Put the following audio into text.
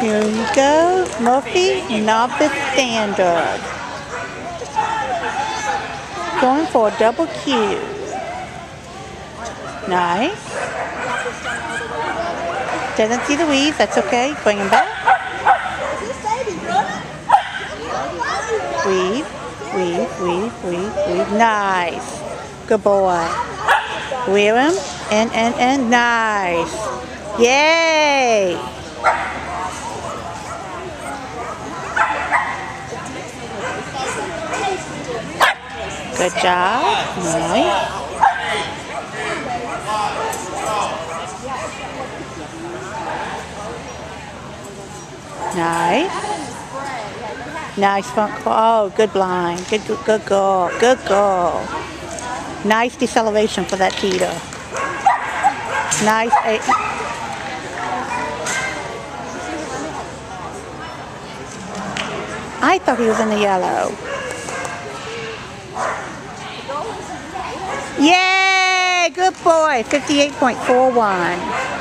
Here you go. Murphy, Novice Standard. Going for a double Q. Nice. Doesn't see the weave. That's okay. Bring him back. Weave, weave, weave, weave, weave. Nice. Good boy. Weave him. And. Nice. Yay. Good job. Nice. Nice. Nice front claw. Oh, good blind. Good goal. Good goal. Nice deceleration for that cheetah. Nice. I thought he was in the yellow. Yay! Good boy. 58.41.